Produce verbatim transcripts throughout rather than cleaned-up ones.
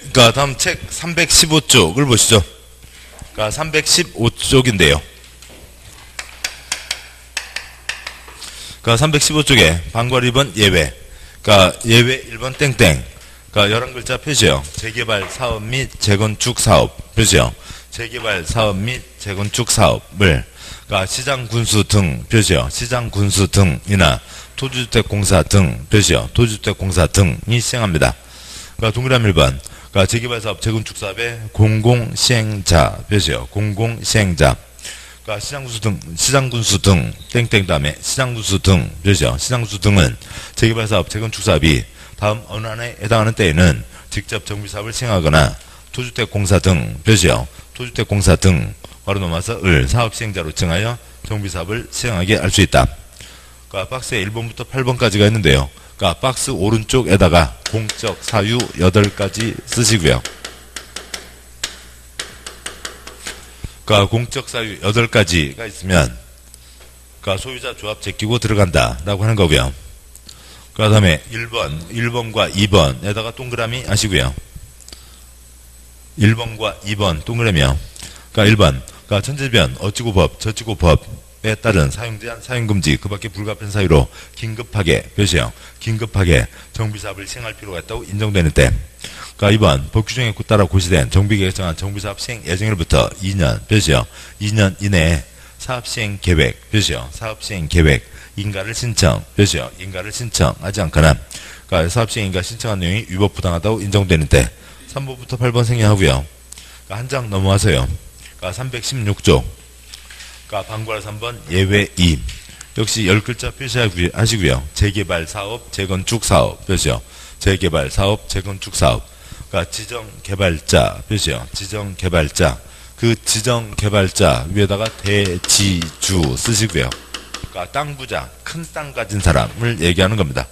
그러니까 다음 책 삼백십오 쪽을 보시죠. 그러니까 삼백십오 쪽인데요. 그러니까 삼백십오 쪽에 방과 일 번 예외. 그러니까 예외 일 번 땡땡. 그러니까 열한 글자 표시요. 재개발 사업 및 재건축 사업 표시요. 재개발 사업 및 재건축 사업을 그러니까 시장 군수 등 표시요. 시장 군수 등이나 토지주택 공사 등 표시요. 토지주택 공사 등이 시행합니다. 그러니까 동그라미 일 번. 그러니까 재개발 사업, 재건축 사업의 공공 시행자 표시요. 공공 시행자. 그러니까 시장 군수 등, 시장 군수 등 땡땡 다음에 시장 군수 등 표시요. 시장 군수 등은 재개발 사업, 재건축 사업이 다음 어느 안에 해당하는 때에는 직접 정비 사업을 시행하거나 토주택 공사 등 표시요. 토주택 공사 등 바로 넘어서 을 사업 시행자로 정하여 정비 사업을 시행하게 할 수 있다. 그러니까 박스에 일 번부터 팔 번까지가 있는데요. 그러니까 박스 오른쪽에다가 공적 사유 여덟 가지 쓰시고요. 그러니까 공적 사유 여덟 가지가 있으면 그러니까 소유자 조합 제끼고 들어간다라고 하는 거고요. 그 다음에 일 번, 일 번과 이 번에다가 동그라미 하시고요. 일 번과 이 번 동그라미요. 그러니까 일 번, 그러니까 천재변, 어찌고법, 저찌고법에 따른 사용제한, 사용금지, 그 밖에 불가피한 사유로 긴급하게, 표시요. 긴급하게 정비사업을 시행할 필요가 있다고 인정되는 때. 그러니까 이 번, 법규정에 따라 고시된 정비계획 정한 정비사업 시행 예정일부터 이 년, 표시요. 이 년 이내에 사업시행 계획, 표시요. 사업시행 계획. 인가를 신청, 표시요. 인가를 신청하지 않거나, 그러니까 사업시행 인가 신청한 내용이 위법부당하다고 인정되는 때, 삼 번부터 팔 번 생략하고요. 그러니까 한 장 넘어와서요. 그러니까 삼백십육 쪽, 그러니까 방과로 삼 번 예외 이. 역시 열 글자 표시하시고요. 재개발 사업, 재건축 사업, 표시요. 재개발 사업, 재건축 사업. 그러니까 지정 개발자, 표시요. 지정 개발자. 그 지정 개발자 위에다가 대지주 쓰시고요. 그러니까 땅 부자, 큰 땅 가진 사람을 얘기하는 겁니다.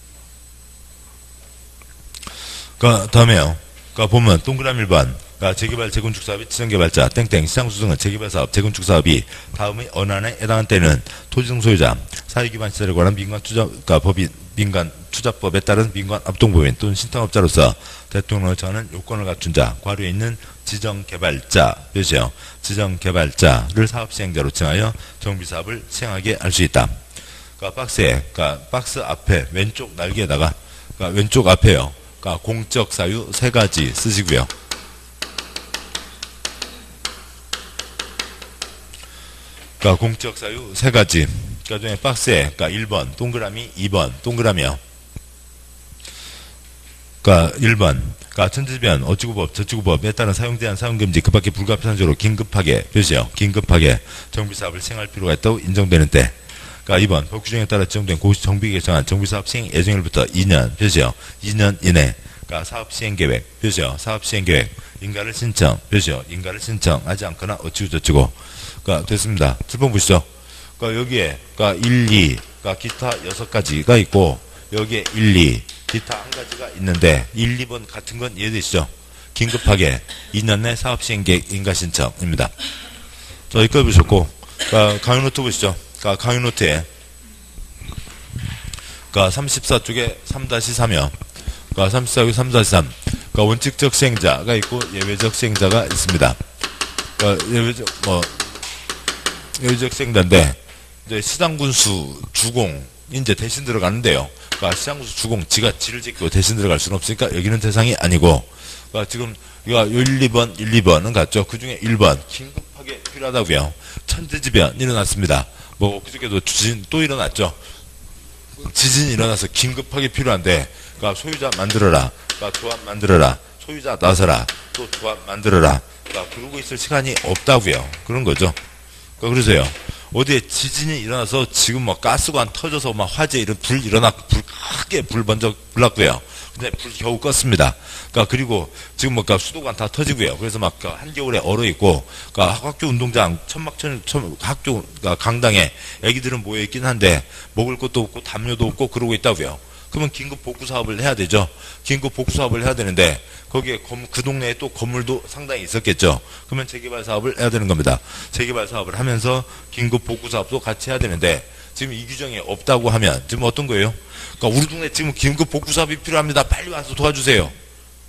그 다음에요. 그러니까 보면 동그라미 일 번. 그러니까 재개발, 재건축 사업이 지정개발자, 땡땡, 시장수 등은 재개발 사업, 재건축 사업이 다음의 어느 안에 해당한 때는 토지등 소유자, 사유기반 시설에 관한 민간 투자, 그러니까 법인, 민간 투자법에 따른 민간 합동법인 또는 신탁업자로서 대통령을 정하는 요건을 갖춘 자, 과료에 있는 지정개발자, 표시요. 지정개발자를 사업시행자로 정하여 정비사업을 시행하게 할 수 있다. 그러니까 박스에, 그러니까 박스 앞에 왼쪽 날개에다가, 그러니까 왼쪽 앞에요. 그러니까 공적 사유 세 가지 쓰시고요. 그러니까 공적 사유 세 가지. 그러니까 중에 박스에, 그러니까 일 번 동그라미, 이 번 동그라미요. 그러니까 일 번. 그러니까 천재변, 어찌고법, 저찌고법에 따른 사용제한, 사용금지, 그 밖에 불가피한 사유로 긴급하게, 표시요. 긴급하게 정비사업을 시행할 필요가 있다고 인정되는 때. 그러니까 이 번, 법규정에 따라 지정된 고시 정비계획 정한 정비사업 시행 예정일부터 이 년, 표시요. 이 년 이내. 그러니까 사업시행계획, 표시요. 사업시행계획. 인가를 신청, 표시요. 인가를 신청하지 않거나 어찌고 저찌고. 그러니까 됐습니다. 칠 번 보시죠. 그러니까 여기에, 그러니까 일, 이, 그러니까 기타 여섯 가지가 있고, 여기에 일, 이, 기타 한 가지가 있는데 일, 이 번 같은 건 이해되시죠? 긴급하게 이 년 내 사업시행계획 인가 신청입니다. 자, 여기까지 보셨고, 그러니까 강의노트 보시죠. 그러니까 강의노트에 그러니까 삼십사 쪽에 삼 삼이요. 그러니까 삼십사 쪽에 삼 삼. 그러니까 원칙적 시행자가 있고 예외적 시행자가 있습니다. 그러니까 예외적 뭐 예외적 시행자인데 이제 시장군수 주공 이제 대신 들어가는데요. 그러니까 시장군수 주공 지가 지를 짓고 대신 들어갈 수는 없으니까 여기는 대상이 아니고, 그러니까 지금 이거 일, 이 번, 일, 이 번은 같죠. 그 중에 일 번 긴급하게 필요하다고요. 천재지변 일어났습니다. 뭐 그저께도 지진 또 일어났죠. 지진이 일어나서 긴급하게 필요한데, 그러니까 소유자 만들어라, 그러니까 조합 만들어라, 소유자 나서라, 또 조합 만들어라. 그러니까 그러고 있을 시간이 없다고요. 그런 거죠. 그러니까 그러세요. 어디에 지진이 일어나서 지금 뭐 가스관 터져서 막 화재 이런 불 일어나 불 크게 불 먼저 불났고요. 근데 불 겨우 껐습니다. 그러니까 그리고 지금 뭐 수도관 다 터지고요. 그래서 막 한겨울에 얼어 있고, 그러니까 학교 운동장 천막천 학교 그러니까 강당에 애기들은 모여 있긴 한데 먹을 것도 없고 담요도 없고 그러고 있다고요. 그러면 긴급 복구 사업을 해야 되죠. 긴급 복구 사업을 해야 되는데 거기에 그 동네에 또 건물도 상당히 있었겠죠. 그러면 재개발 사업을 해야 되는 겁니다. 재개발 사업을 하면서 긴급 복구 사업도 같이 해야 되는데 지금 이 규정이 없다고 하면 지금 어떤 거예요? 그러니까 우리 동네 지금 긴급 복구 사업이 필요합니다. 빨리 와서 도와주세요.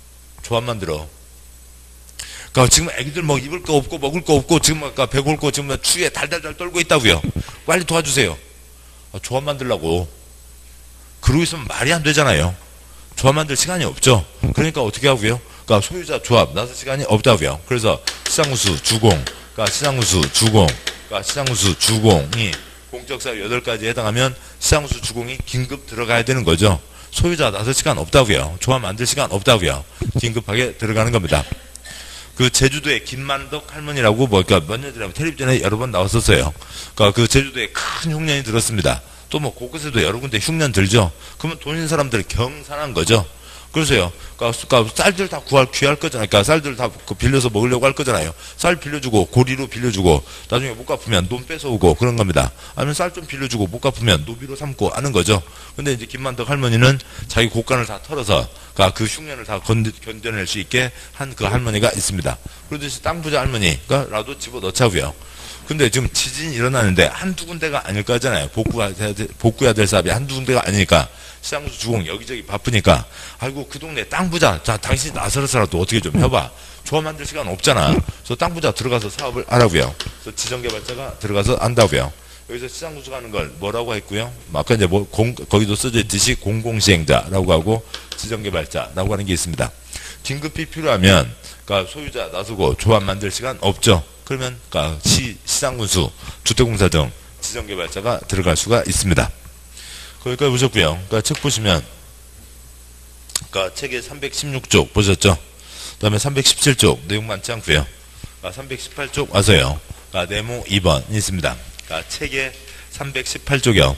조합 만들어. 그러니까 지금 애기들 뭐 입을 거 없고 먹을 거 없고 지금 아까 배고프고 지금 추위에 달달달 떨고 있다고요. 빨리 도와주세요. 아, 조합 만들라고. 그러고 있으면 말이 안 되잖아요. 조합 만들 시간이 없죠. 그러니까 어떻게 하고요? 그러니까 소유자 조합 나설 시간이 없다고요. 그래서 시장우수 주공, 그러니까 시장우수 주공, 그러니까 시장우수 주공이 공적사유 여덟 가지에 해당하면 시장우수 주공이 긴급 들어가야 되는 거죠. 소유자 나설 시간 없다고요. 조합 만들 시간 없다고요. 긴급하게 들어가는 겁니다. 그 제주도의 김만덕 할머니라고 뭐 그러니까 몇 년 전에 텔레비전에 여러 번 나왔었어요. 그러니까 그 제주도에 큰 흉년이 들었습니다. 또 뭐 곳곳에도 여러 군데 흉년 들죠. 그러면 돈 있는 사람들 경산한 거죠. 그래서요. 그러니까, 그러니까 쌀들 다 구할 귀할 거잖아요. 그러니까 쌀들 다 빌려서 먹으려고 할 거잖아요. 쌀 빌려주고 고리로 빌려주고 나중에 못 갚으면 돈 뺏어오고 그런 겁니다. 아니면 쌀 좀 빌려주고 못 갚으면 노비로 삼고 하는 거죠. 근데 이제 김만덕 할머니는 자기 곳간을 다 털어서 그러니까 그 흉년을 다 견뎌, 견뎌낼 수 있게 한 그 할머니가 있습니다. 그러듯이 땅 부자 할머니가 라도 집어넣자고요. 근데 지금 지진이 일어나는데 한두 군데가 아닐 거잖아요. 복구해야 될, 복구해야 될 사업이 한두 군데가 아니니까 시장수 주공 여기저기 바쁘니까 아이고 그 동네 땅 부자 자 당신이 나서서라도 어떻게 좀 해봐. 조합 만들 시간 없잖아. 그래서 땅 부자 들어가서 사업을 하라고요. 그래서 지정개발자가 들어가서 한다고요. 여기서 시장구수가 하는 걸 뭐라고 했고요. 아까 이제 뭐 공, 거기도 써져 있듯이 공공시행자라고 하고 지정개발자라고 하는 게 있습니다. 긴급히 필요하면 그러니까 소유자 나서고 조합 만들 시간 없죠. 그러면 그러니까 시, 시장군수, 주택공사 등 지정개발자가 들어갈 수가 있습니다. 거기까지 보셨고요. 그러니까 책 보시면 그러니까 책의 삼백십육 쪽 보셨죠? 그 다음에 삼백십칠 쪽 내용 많지 않고요. 그러니까 삼백십팔 쪽 와서요. 그러니까 네모 이 번이 있습니다. 그러니까 책의 삼백십팔 쪽이요.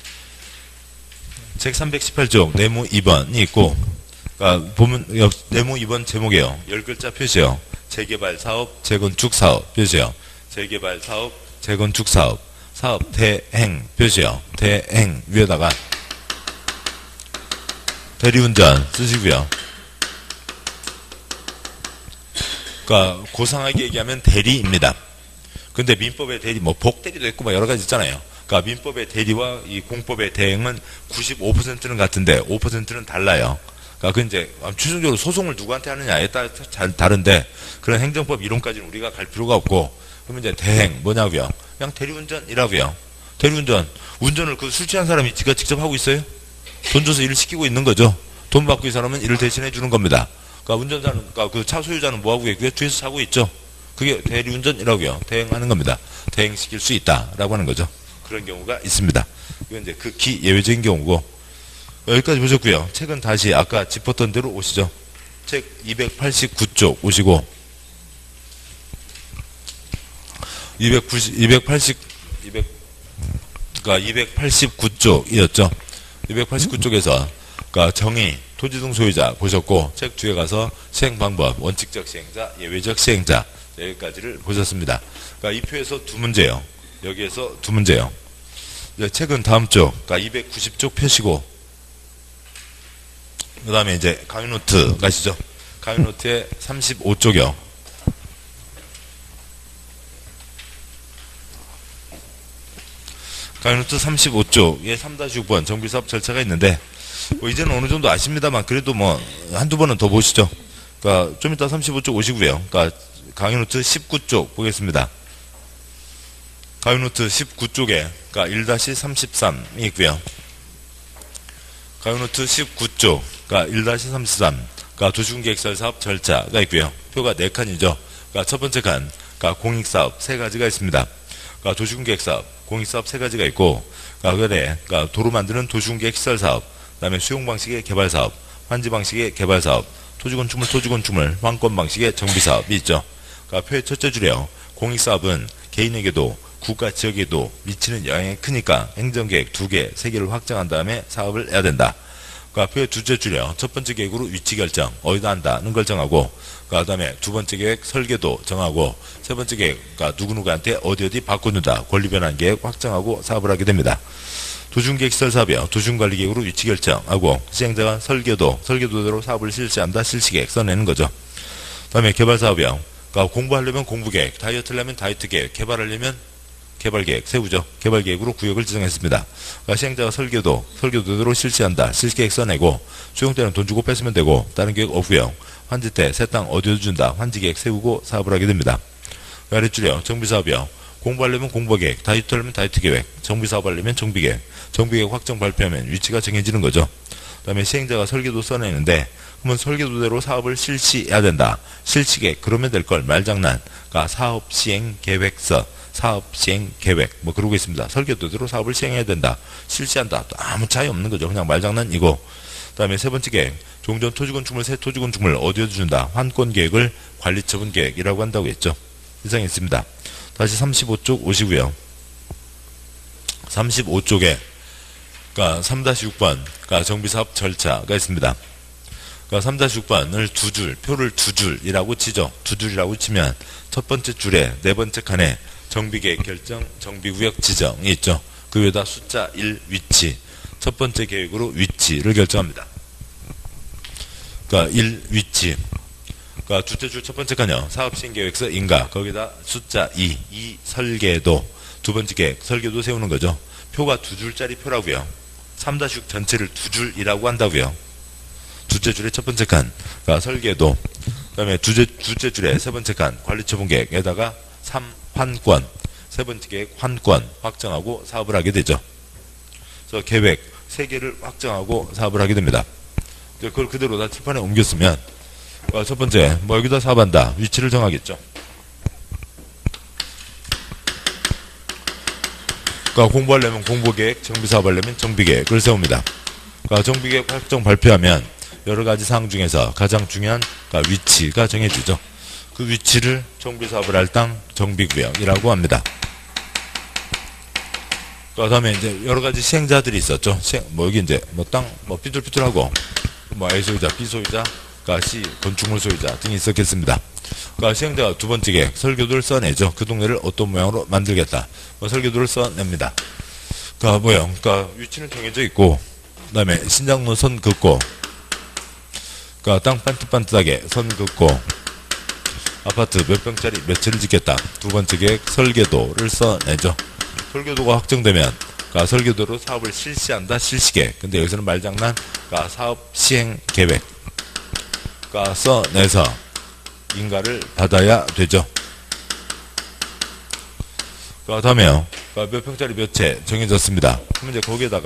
책 삼백십팔 쪽 네모 이 번이 있고 그러니까 보면 네모 이 번 제목이에요. 열 글자 표시요. 재개발 사업, 재건축 사업 표시요. 재개발 사업, 재건축 사업, 사업 대행 표시요. 대행 위에다가 대리운전 쓰시고요. 그러니까 고상하게 얘기하면 대리입니다. 근데 민법의 대리, 뭐 복대리도 있고 뭐 여러 가지 있잖아요. 그러니까 민법의 대리와 이 공법의 대행은 구십오 퍼센트는 같은데 오 퍼센트는 달라요. 그러니까 그 이제 최종적으로 소송을 누구한테 하느냐에 따라 잘 다른데 그런 행정법 이론까지는 우리가 갈 필요가 없고 그러면 이제 대행 뭐냐고요? 그냥 대리운전이라고요. 대리운전 운전을 그 술 취한 사람이 지가 직접 하고 있어요? 돈 줘서 일을 시키고 있는 거죠. 돈 받고 이 사람은 일을 대신해 주는 겁니다. 그러니까 운전자는 그러니까 그 차 소유자는 뭐 하고 있고요? 뒤에서 자고 있죠. 그게 대리운전이라고요. 대행하는 겁니다. 대행시킬 수 있다라고 하는 거죠. 그런 경우가 있습니다. 이건 이제 극히 예외적인 경우고 여기까지 보셨고요. 책은 다시 아까 짚었던 대로 오시죠. 책 이백팔십구 쪽 오시고 이백구십, 이백팔십, 이백, 그러니까 이백팔십구 쪽이었죠. 이백팔십구 쪽에서 그러니까 정의, 토지 등 소유자 보셨고 책 뒤에 가서 시행 방법, 원칙적 시행자, 예외적 시행자 여기까지를 보셨습니다. 그러니까 이 표에서 두 문제요. 여기에서 두 문제요. 이제 책은 다음 쪽, 그러니까 이백구십 쪽 펴시고 그 다음에 이제 강의노트 가시죠. 강의노트의 삼십오 쪽이요. 강의노트 삼십오 쪽에 삼 육 번 정비사업 절차가 있는데 뭐 이제는 어느 정도 아십니다만 그래도 뭐 한두 번은 더 보시죠. 그러니까 좀 이따 삼십오 쪽 오시고요. 그러니까 강의노트 십구 쪽 보겠습니다. 강의노트 십구 쪽에 그러니까 일 삼십삼이 있고요. 강의노트 십구 쪽 그러니까 일 삼십삼 그러니까 도시군계획설 사업 절차가 있고요. 표가 네 칸이죠. 그러니까 첫 번째 칸 그러니까 공익사업 세 가지가 있습니다. 그러니까 도시군계획사업 공익사업 세 가지가 있고 그러니까, 그래, 그러니까 도로 만드는 도시군계획 시설사업 그 다음에 수용 방식의 개발사업 환지 방식의 개발사업 토지건축물 토지건축물 환권 방식의 정비사업이 있죠. 그러니까 표의 첫째 줄이요. 공익사업은 개인에게도 국가 지역에도 미치는 영향이 크니까 행정계획 두 개, 세 개를 확정한 다음에 사업을 해야 된다. 그러니까 표의 두째 줄이요. 첫 번째 계획으로 위치 결정, 어디다 한다는 걸 정하고, 그 다음에 두 번째 계획 설계도 정하고, 세 번째 계획, 그러니까 누구누구한테 어디 어디 바꿔준다. 권리 변환 계획 확정하고 사업을 하게 됩니다. 도시계획 시설 사업이요. 도시관리 계획으로 위치 결정하고, 시행자가 설계도, 설계도대로 사업을 실시한다. 실시계획 써내는 거죠. 그 다음에 개발 사업이요. 그러니까 공부하려면 공부계획, 다이어트 하려면 다이어트 계획, 개발하려면 개발계획 세우죠. 개발계획으로 구역을 지정했습니다. 그러니까 시행자가 설계도, 설계도대로 실시한다. 실시계획 써내고 수용 때는 돈 주고 뺐으면 되고 다른 계획 없고요. 환지 때 새 땅 어디에 준다. 환지계획 세우고 사업을 하게 됩니다. 아랫줄이요. 정비사업이요. 공부하려면 공부계획, 다이어트하려면 다이어트계획, 정비사업하려면 정비계획, 정비계획 확정 발표하면 위치가 정해지는 거죠. 그 다음에 시행자가 설계도 써내는데 그러면 설계도대로 사업을 실시해야 된다. 실시계획 그러면 될 걸 말장난. 그러니까 사업시행계획서, 사업시행계획 뭐 그러고 있습니다. 설계도대로 사업을 시행해야 된다. 실시한다. 또 아무 차이 없는 거죠. 그냥 말장난이고. 그 다음에 세 번째 계획. 종전 토지건축물, 새 토지건축물 어디에 준다. 환권계획을 관리처분계획이라고 한다고 했죠. 이상 있습니다. 다시 삼십오 쪽 오시고요. 삼십오 쪽에 그러니까 삼 육 번 그러니까 정비사업 절차가 있습니다. 그러니까 삼 육 번을 두 줄, 표를 두 줄이라고 치죠. 두 줄이라고 치면 첫 번째 줄에 네 번째 칸에 정비계획 결정, 정비구역 지정이 있죠. 그 위에다 숫자 일 위치, 첫 번째 계획으로 위치를 결정합니다. 그러니까 일 위치. 그러니까 둘째 줄 첫 번째 칸이요. 사업시행계획서 인가. 거기다 숫자 이, 이 설계도. 두 번째 계획, 설계도 세우는 거죠. 표가 두 줄짜리 표라고요. 삼 육 전체를 두 줄이라고 한다고요. 둘째 줄의 첫 번째 칸, 그러니까 설계도. 그 다음에 두째, 둘째 줄의 세 번째 칸, 관리처분계획에다가 삼 환권, 세 번째 계획 환권 확정하고 사업을 하게 되죠. 그래서 계획 세 개를 확정하고 사업을 하게 됩니다. 그걸 그대로 다 칠판에 옮겼으면 첫 번째, 뭐 여기다 사업한다. 위치를 정하겠죠. 그러니까 공부하려면 공부계획, 정비사업하려면 정비계획을 세웁니다. 그러니까 정비계획 확정 발표하면 여러 가지 사항 중에서 가장 중요한 그러니까 위치가 정해지죠. 그 위치를 정비사업을 할 땅 정비구역이라고 합니다. 그 다음에 이제 여러 가지 시행자들이 있었죠. 시행, 뭐 여기 이제 뭐 땅, 뭐 삐뚤삐뚤하고 뭐 A 소유자, B 소유자, 그러니까 C 건축물 소유자 등이 있었겠습니다. 그러니까 시행자가 두 번째 계획, 설계도를 써내죠. 그 동네를 어떤 모양으로 만들겠다. 뭐 설계도를 써냅니다. 그러니까 뭐요? 그러니까 위치는 정해져 있고, 그 다음에 신장로 선 긋고, 그러니까 땅 반듯반듯하게 선 긋고, 아파트 몇 평짜리 몇 채를 짓겠다. 두 번째 계획, 설계도를 써내죠. 설계도가 확정되면, 그러니까 설계도로 사업을 실시한다. 실시계획. 근데 여기서는 말장난, 그러니까 사업 시행 계획. 그러니까 써내서 인가를 받아야 되죠. 그 다음에요. 그러니까 몇 평짜리 몇 채 정해졌습니다. 그러면 이제 거기에다가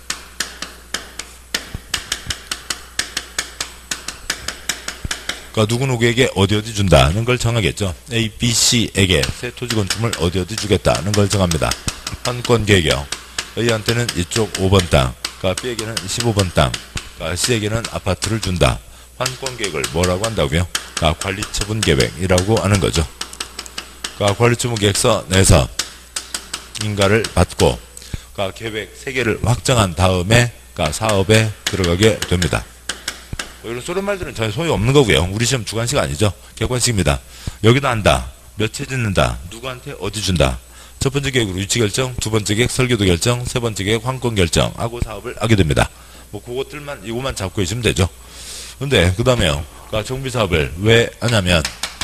그러니까 누구누구에게 어디 어디 준다는 걸 정하겠죠. A, B, C에게 새 토지건축물 어디 어디 주겠다는 걸 정합니다. 환권계획이요. A한테는 이쪽 오 번 땅, 그러니까 B에게는 십오 번 땅, 그러니까 C에게는 아파트를 준다. 환권계획을 뭐라고 한다고요? 그러니까 관리처분계획이라고 하는 거죠. 그러니까 관리처분계획서 내서 인가를 받고, 그러니까 계획 세 개를 확정한 다음에 그러니까 사업에 들어가게 됩니다. 이런 쏘는 말들은 전혀 소용없는 거고요. 우리 시험 주관식 아니죠. 객관식입니다. 여기다 한다. 몇 채 짓는다. 누구한테 어디 준다. 첫 번째 계획으로 위치 결정, 두 번째 계획 설계도 결정, 세 번째 계획 환권 결정하고 사업을 하게 됩니다. 뭐 그것들만 이것만 잡고 있으면 되죠. 근데 그 다음에요. 그러니까 정비사업을 왜 하냐면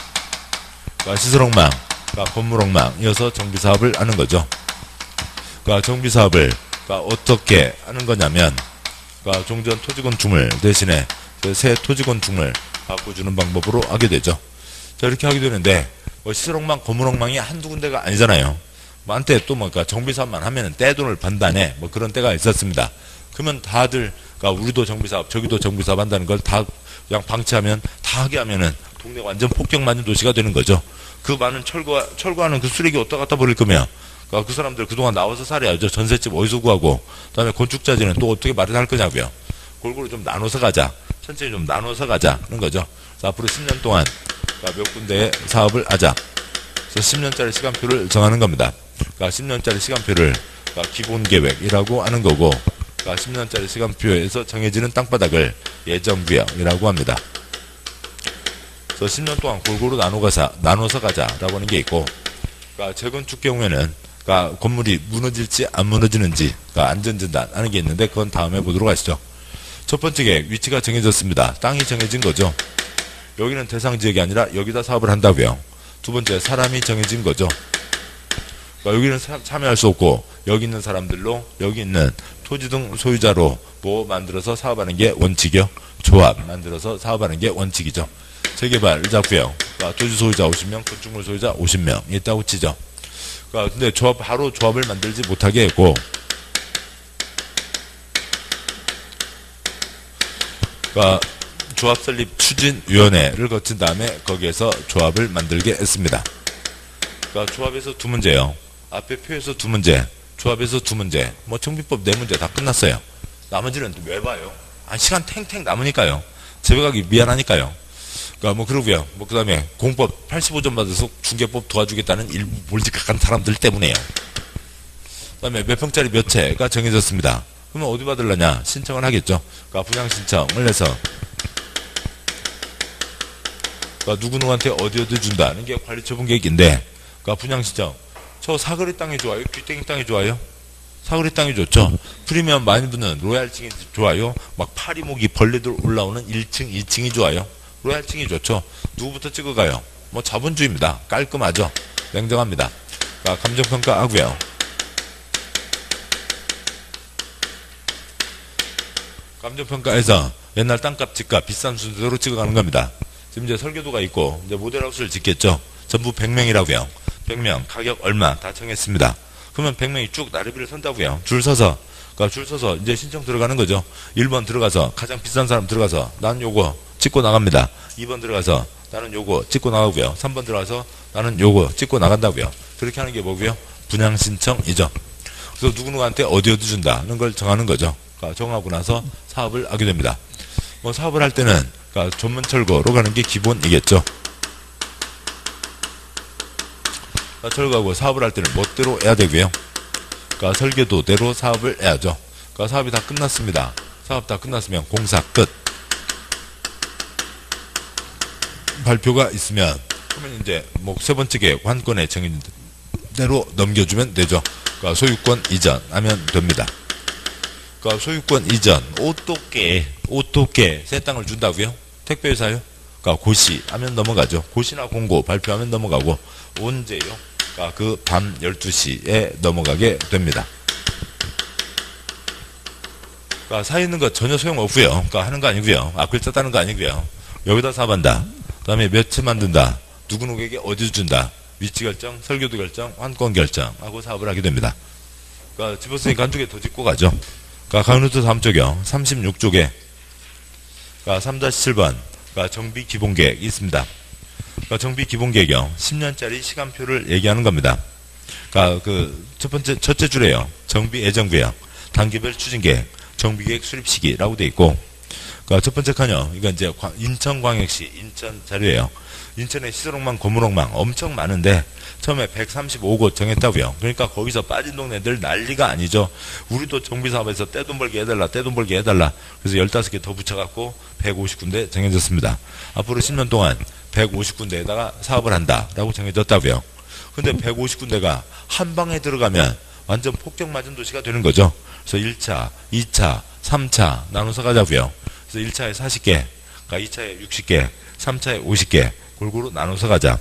그러니까 시설엉망, 그러니까 건물엉망 이어서 정비사업을 하는 거죠. 그러니까 정비사업을 그러니까 어떻게 하는 거냐면 그러니까 종전 토지건축물 대신에 새 토지건축물 바꿔주는 방법으로 하게 되죠. 자, 이렇게 하게 되는데 뭐 시설엉망, 건물엉망이 한두 군데가 아니잖아요. 뭐 한때 또 뭐 그러니까 정비사업만 하면은 떼돈을 번다네 뭐 그런 때가 있었습니다. 그러면 다들 그러니까 우리도 정비사업, 저기도 정비사업 한다는 걸 다 그냥 방치하면 다 하게 하면은 동네가 완전 폭격 맞은 도시가 되는 거죠. 그 많은 철거 철거하는 그 쓰레기 어디다 갖다 버릴 거면 그러니까 그 사람들 그동안 나와서 살아야죠. 전셋집 어디서 구하고, 그다음에 건축자재는 또 어떻게 마련할 거냐고요. 골고루 좀 나눠서 가자. 천천히 좀 나눠서 가자는 거죠. 그래서 앞으로 십 년 동안 그러니까 몇 군데의 사업을 하자. 그래서 십 년짜리 시간표를 정하는 겁니다. 그러니까 십 년짜리 시간표를 그러니까 기본계획이라고 하는 거고, 그러니까 십 년짜리 시간표에서 정해지는 땅바닥을 예정구역이라고 합니다. 그래서 십 년 동안 골고루 나눠가자, 나눠서 가자라고 하는 게 있고, 그러니까 재건축 경우에는 그러니까 건물이 무너질지 안 무너지는지 그러니까 안전진단 하는 게 있는데 그건 다음에 보도록 하시죠. 첫 번째 계획, 위치가 정해졌습니다. 땅이 정해진 거죠. 여기는 대상 지역이 아니라 여기다 사업을 한다고요. 두 번째, 사람이 정해진 거죠. 그러니까 여기는 사, 참여할 수 없고 여기 있는 사람들로 여기 있는 토지 등 소유자로 뭐 만들어서 사업하는 게 원칙이요. 조합 만들어서 사업하는 게 원칙이죠. 재개발을 잡고요. 그러니까 토지 소유자 오십 명, 건축물 소유자 오십 명 있다고 치죠. 그러니까 근데 조합, 바로 조합을 만들지 못하게 했고, 그러니까 조합 설립 추진위원회를 거친 다음에 거기에서 조합을 만들게 했습니다. 그러니까 조합에서 두 문제요. 앞에 표에서 두 문제, 조합에서 두 문제, 뭐 정비법 네 문제 다 끝났어요. 나머지는 왜 봐요? 아, 시간 탱탱 남으니까요. 제배가기 미안하니까요. 그러니까 뭐 그러고요. 뭐 그 다음에 공법 팔십오 점 받아서 중개법 도와주겠다는 일부 몰직각한 사람들 때문에요. 그 다음에 몇 평짜리 몇 채가 정해졌습니다. 그러면 어디 받으려냐? 신청을 하겠죠. 그러니까 분양 신청을 해서 그러니까 누구누구한테 어디 어디 준다는 게 관리처분 계획인데, 그러니까 분양 신청. 저 사거리 땅이 좋아요? 귀땡이 땅이 좋아요? 사거리 땅이 좋죠. 프리미엄 많이 붙는 로얄층이 좋아요? 막 파리목이 벌레들 올라오는 일 층, 이 층이 좋아요? 로얄층이 좋죠. 누구부터 찍어가요? 뭐 자본주의입니다. 깔끔하죠. 냉정합니다. 그러니까 감정평가 하고요. 감정평가에서 옛날 땅값, 집값, 비싼 순서대로 찍어가는 겁니다. 지금 이제 설계도가 있고, 이제 모델하우스를 짓겠죠. 전부 백 명이라고요. 백 명, 가격 얼마 다 정했습니다. 그러면 백 명이 쭉 나래비를 선다고요. 줄 서서. 그러니까 줄 서서 이제 신청 들어가는 거죠. 일 번 들어가서 가장 비싼 사람 들어가서 나는 요거 찍고 나갑니다. 이 번 들어가서 나는 요거 찍고 나가고요. 삼 번 들어가서 나는 요거 찍고 나간다고요. 그렇게 하는 게 뭐고요? 분양 신청이죠. 그래서 누구누구한테 어디 어디 준다는 걸 정하는 거죠. 그러니까 정하고 나서 사업을 하게 됩니다. 뭐 사업을 할 때는 그러니까 전문 철거로 가는 게 기본이겠죠. 그러니까 철거하고 사업을 할 때는 멋대로 해야 되고요. 그러니까 설계도대로 사업을 해야죠. 그러니까 사업이 다 끝났습니다. 사업 다 끝났으면 공사 끝. 발표가 있으면 그러면 이제 뭐 세 번째 계획 환권에 정해진 대로 넘겨주면 되죠. 그러니까 소유권 이전하면 됩니다. 그러니까 소유권 이전, 오토께, 오토께 새 땅을 준다고요? 택배회사요? 그러니까 고시 하면 넘어가죠. 고시나 공고 발표하면 넘어가고, 언제요? 그러니까 그 밤 열두 시에 넘어가게 됩니다. 그러니까 사 있는 거 전혀 소용없고요. 그러니까 하는 거 아니고요. 아, 글자 따는 거 아니고요. 여기다 사업한다. 그 다음에 몇 채 만든다. 누구누구에게 어디 준다. 위치 결정, 설계도 결정, 환권 결정하고 사업을 하게 됩니다. 그러니까 집었으니까 한쪽에 더 짓고 가죠. 그러니까 강원도 다음 쪽이요. 삼십육 쪽에 그러니까 삼 칠 번 그러니까 정비 기본계획이 있습니다. 그러니까 정비 기본계획이요. 십 년짜리 시간표를 얘기하는 겁니다. 그러니까 그 첫 번째 첫째 줄에요. 정비 예정구역, 단계별 추진계획, 정비계획 수립 시기라고 돼 있고, 그러니까 첫 번째 칸요. 이건 이제 인천광역시 인천 자료예요. 인천에 시설옥망, 고물옥망 엄청 많은데 처음에 백삼십오 곳 정했다고요. 그러니까 거기서 빠진 동네들 난리가 아니죠. 우리도 정비사업에서 떼돈 벌게 해달라, 떼돈 벌게 해달라. 그래서 열다섯 개 더 붙여갖고 백오십 군데 정해졌습니다. 앞으로 십 년 동안 백오십 군데에다가 사업을 한다라고 정해졌다고요. 근데 백오십 군데가 한 방에 들어가면 완전 폭격 맞은 도시가 되는 거죠. 그래서 일 차, 이 차, 삼 차 나눠서 가자고요. 그래서 일 차에 사십 개, 그러니까 이 차에 육십 개, 삼 차에 오십 개 골고루 나눠서 가자.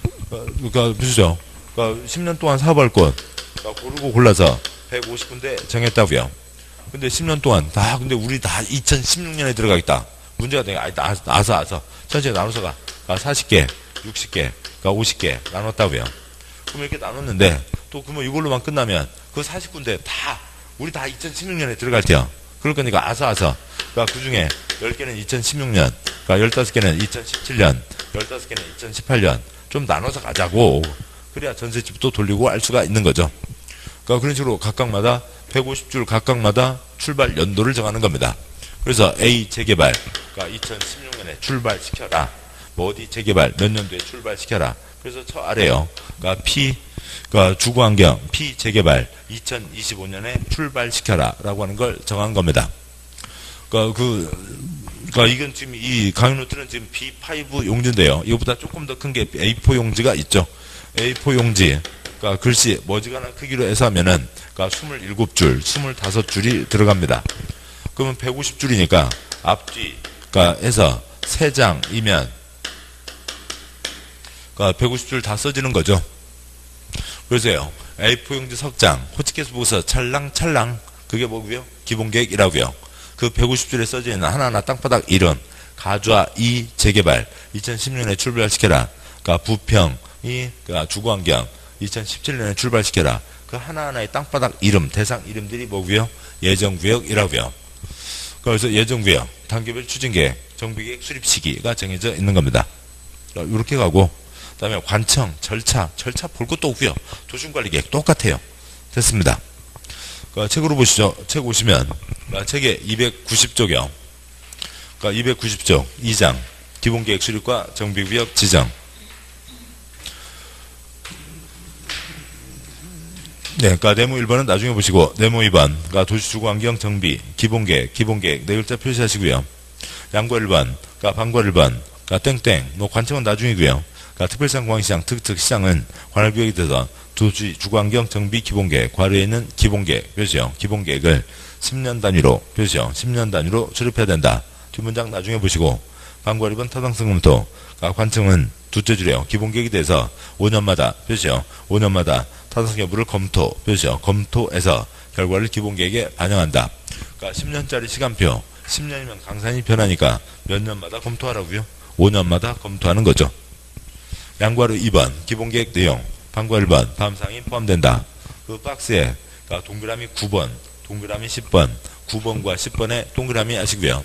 그러니까 보시죠. 그러니까 십 년 동안 사업할 곳 그러니까 고르고 골라서 백오십 군데 정했다고요. 근데 십 년 동안 다 근데 우리 다 이천십육 년에 들어가겠다. 문제가 되니까 아니 나서 나서 나서 천천히 나눠서 가. 그러니까 사십 개, 육십 개, 그러니까 오십 개 나눴다고요. 그럼 이렇게 나눴는데 또 그러면 이걸로만 끝나면 그 사십 군데 다 우리 다 이천십육 년에 들어갈 테요. 그럴 거니까 아서아서 그러니까 그 중에 열 개는 이천십육 년, 그러니까 열다섯 개는 이천십칠 년, 열다섯 개는 이천십팔 년 좀 나눠서 가자고. 그래야 전셋집도 돌리고 알 수가 있는 거죠. 그러니까 그런 식으로 각각마다 백오십 줄 각각마다 출발 연도를 정하는 겁니다. 그래서 A 재개발, 그러니까 이천십육 년에 출발시켜라. 뭐 어디 재개발 몇 년도에 출발시켜라. 그래서 저 아래요. 그러니까 P, 그러니까 주거환경 P 재개발 이천이십오 년에 출발시켜라 라고 하는 걸 정한 겁니다. 그러니까 그 그러니까 이건 지금 이 강의노트는 지금 비 파이브 용지인데요. 이거보다 조금 더 큰 게 에이 사 용지가 있죠. 에이 사 용지, 그러니까 글씨 머지않은 크기로 해서 하면은 그러니까 이십칠 줄, 이십오 줄이 들어갑니다. 그러면 백오십 줄이니까 앞뒤, 그러니까 해서 세 장이면 그러니까 백오십 줄 다 써지는 거죠. 그래서요. 에이 사 용지 석장, 호치케스 보고서 찰랑찰랑 그게 뭐고요? 기본계획이라고요. 그 백오십 줄에 써져 있는 하나하나 땅바닥 이름, 가좌 이 재개발 이천십 년에 출발시켜라. 그러니까 부평이 그러니까 주거환경 이천십칠 년에 출발시켜라. 그 하나하나의 땅바닥 이름, 대상 이름들이 뭐고요? 예정구역이라고요. 그래서 예정구역, 단계별 추진계획, 정비계획 수립 시기가 정해져 있는 겁니다. 이렇게 가고, 그 다음에 관청, 절차, 절차 볼 것도 없고요. 도심관리계획 똑같아요. 됐습니다. 그러니까 책으로 보시죠. 책 오시면 그러니까 책의 이백구십 쪽이요. 그러니까 이백구십 쪽 이 장 기본계획 수립과 정비구역 지정. 네, 그러니까 네모 일 번은 나중에 보시고 네모 이 번, 그러니까 도시주거환경 정비 기본계획, 기본계획 네 글자 표시하시고요. 양과 일 번, 그러니까 방과 일 번, 그러니까 땡땡, 뭐 관청은 나중이고요. 그러니까 특별시장, 공항시장, 특특시장은 관할구역이 돼서 도시주거환경 정비 기본계획, 과로에 있는 기본계획 표시요. 기본계획을 십 년 단위로 표시요. 십 년 단위로 수립해야 된다. 뒷문장 나중에 보시고 방과 일 번 타당성 검토, 그러니까 관청은 두째 줄이요. 기본계획이 돼서 오 년마다 표시요. 오 년마다 타당성 여부를 검토, 표시요. 검토해서 결과를 기본계획에 반영한다. 그러니까 십 년짜리 시간표, 십 년이면 강산이 변하니까 몇 년마다 검토하라고요? 오 년마다 검토하는 거죠. 양과로 이 번, 기본계획 내용, 방과 일 번, 다음 사항이 포함된다. 그 박스에 그러니까 동그라미 구 번, 동그라미 십 번, 구 번과 십 번에 동그라미 하시고요.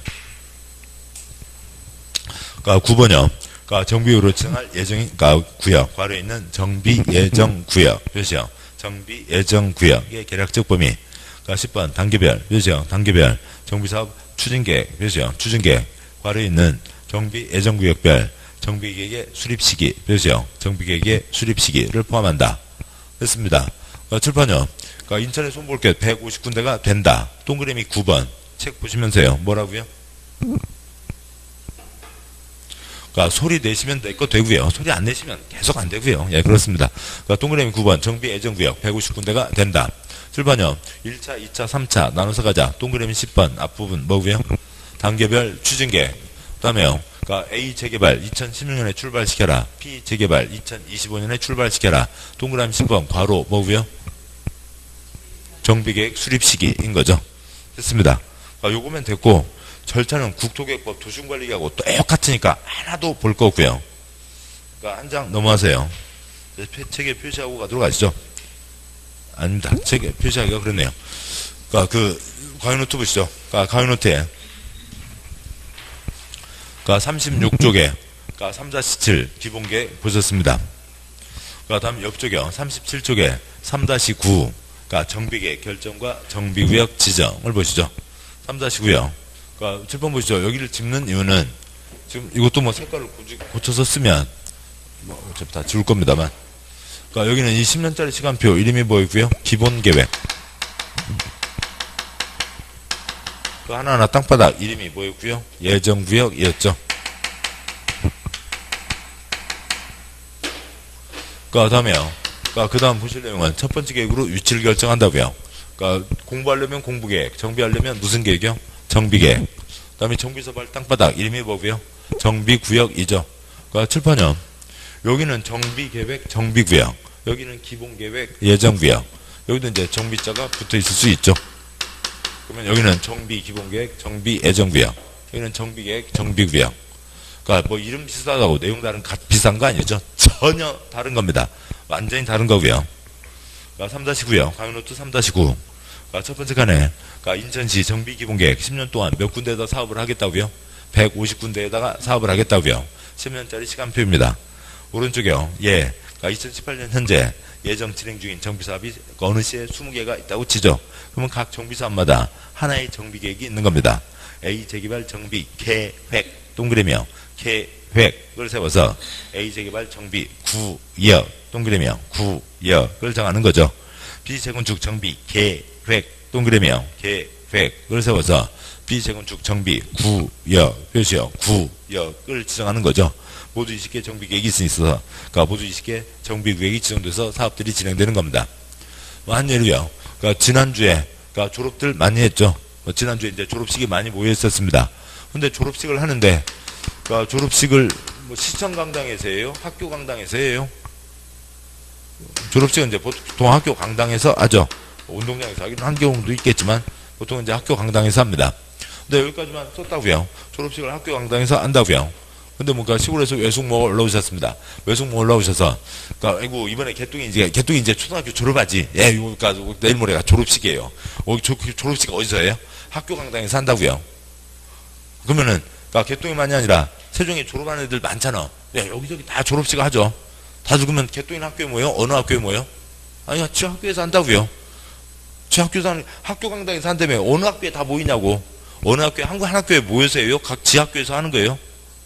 그러니까 구 번이요. 그러니까 정비구역으로 지정할 예정이, 그러니까 구역, 괄호에 있는 정비 예정 구역, 표시요. 정비 예정 구역의 계략적 범위. 그러니까 십 번 단계별, 표시요. 단계별 정비사업 추진계획, 표시요. 추진계획, 괄호에 있는 정비 예정 구역별 정비계획의 수립 시기, 표시요. 정비계획의 수립 시기를 포함한다. 됐습니다. 그러니까 칠판요. 그러니까 인천에 손볼게 백오십 군데가 된다. 동그라미 구 번. 책 보시면서요. 뭐라고요? 그러니까 소리 내시면 될 거 되고요. 소리 안 내시면 계속 안 되고요. 예, 그렇습니다. 그러니까 동그라미 구 번 정비 예정구역 백오십 군데가 된다. 칠번요. 일 차, 이 차, 삼 차 나눠서 가자. 동그라미 십 번 앞부분 뭐고요? 단계별 추진계획. 그 다음에요. 그러니까 A 재개발 이천십육 년에 출발시켜라. B 재개발 이천이십오 년에 출발시켜라. 동그라미 십 번 괄호 뭐고요? 정비계획 수립시기인 거죠. 됐습니다. 그러니까 요거면 됐고 절차는 국토계획법 도시관리계획하고 똑같으니까 하나도 볼 거 없고요. 그러니까 한 장 넘어가세요. 책에 표시하고 가도록 하시죠. 아닙니다. 책에 표시하기가 그렇네요. 그러니까 그 가위노트 보시죠. 그러니까 가위노트에 그러니까 삼십육 쪽에 그러니까 삼 다시 칠 기본계획 보셨습니다. 그러니까 다음 옆쪽에 삼십칠 쪽에 삼 다시 구 그러니까 정비계획 결정과 정비구역 지정을 보시죠. 삼 다시 구요. 그러니까 칠 번 보시죠. 여기를 짚는 이유는 지금 이것도 뭐 색깔을 고쳐서 쓰면 뭐 어차피 다 지울 겁니다만. 그러니까 여기는 이 십 년짜리 시간표 이름이 뭐이고요? 기본계획. 그 하나하나 땅바닥 이름이 뭐였고요? 예정구역이었죠. 그 다음에요. 그러니까 그 다음 보실 내용은 첫 번째 계획으로 위치를 결정한다고요. 그러니까 공부하려면 공부계획, 정비하려면 무슨 계획이요? 정비계획. 그 다음에 정비서발 땅바닥 이름이 뭐고요? 정비구역이죠. 그러니까 칠판요. 여기는 정비계획, 정비구역. 여기는 기본계획, 예정구역. 여기도 이제 정비자가 붙어 있을 수 있죠. 그러면 여기는 정비 기본계획, 정비 예정구역. 여기는 정비계획, 정비구역. 그러니까 뭐 이름 비슷하다고 내용 다른 비슷한 거 아니죠? 전혀 다른 겁니다. 완전히 다른 거고요. 그러니까 삼 다시 구요. 강의노트 삼 다시 구. 그러니까 첫 번째 칸에 그러니까 인천시 정비 기본계획 십 년 동안 몇 군데에다 사업을 하겠다고요? 백오십 군데에다가 사업을 하겠다고요. 십 년짜리 시간표입니다. 오른쪽에요. 예. 그러니까 이천십팔 년 현재 예정 진행 중인 정비사업이 어느 시에 이십 개가 있다고 치죠. 그러면 각 정비사업마다 하나의 정비계획이 있는 겁니다. A 재개발 정비 계획 동그라미요. 계획을 세워서 A 재개발 정비 구역 동그라미요. 구역을 정하는 거죠. B 재건축 정비 계획 동그라미요. 계획을 세워서 B 재건축 정비 구역 표시요. 구역을 지정하는 거죠. 모두 이십 개 정비계획이 있어서 그러니까 모두 이십 개 정비구역이 지정돼서 사업들이 진행되는 겁니다. 뭐 한 예로요. 그러니까 지난주에 그러니까 졸업들 많이 했죠. 뭐 지난주에 이제 졸업식이 많이 모여 있었습니다. 근데 졸업식을 하는데 그러니까 졸업식을 뭐 시청 강당에서 해요? 학교 강당에서 해요? 졸업식은 이제 보통 학교 강당에서 하죠. 운동장에서 하기는 한 경우도 있겠지만 보통 이제 학교 강당에서 합니다. 근데 여기까지만 썼다고요. 졸업식을 학교 강당에서 한다고요. 근데 뭔가 시골에서 외숙모 올라오셨습니다. 외숙모 올라오셔서, 그니까, 아이고, 이번에 개똥이 이제, 개똥이 이제 초등학교 졸업하지. 예, 이거, 그니까, 내일 모레가 졸업식이에요. 어, 조, 졸업식 어디서 해요? 학교 강당에서 한다고요. 그러면은, 그니까, 개똥이만이 아니라, 세종에 졸업하는 애들 많잖아. 예, 여기저기 다 졸업식 하죠. 다 죽으면 개똥이는 학교에 모여? 어느 학교에 모여? 아니, 지 학교에서 한다고요. 지 학교에서 하는, 학교 강당에서 한다며, 어느 학교에 다 모이냐고. 어느 학교에, 한국 한 학교에 모여서 해요? 각 지 학교에서 하는 거예요?